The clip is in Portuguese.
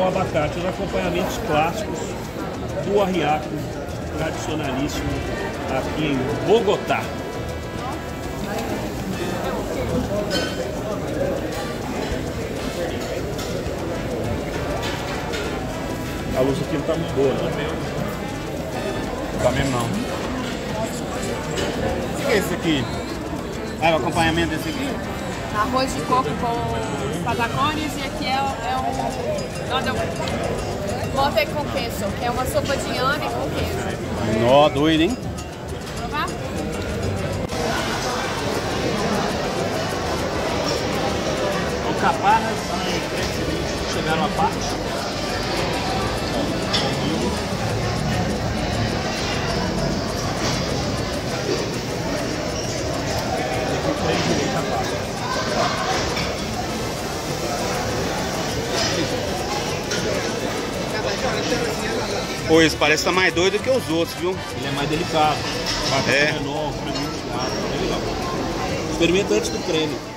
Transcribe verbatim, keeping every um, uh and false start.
ao abacate, os acompanhamentos clássicos do arriaco, tradicionalíssimo aqui em Bogotá. A luz aqui não tá muito boa, não. Tá mesmo não. O que é esse aqui? Ah, o acompanhamento desse aqui? Arroz de coco com patacones e aqui é, é um... Onde eu... Mote com queso, que é uma sopa de inhame com queijo. Nó, doido, hein? Provar? O caparras e chegaram a parte. Pô, esse parece estar mais doido que os outros, viu? Ele é mais delicado. É. Menor, creme, é legal. Experimenta antes do creme.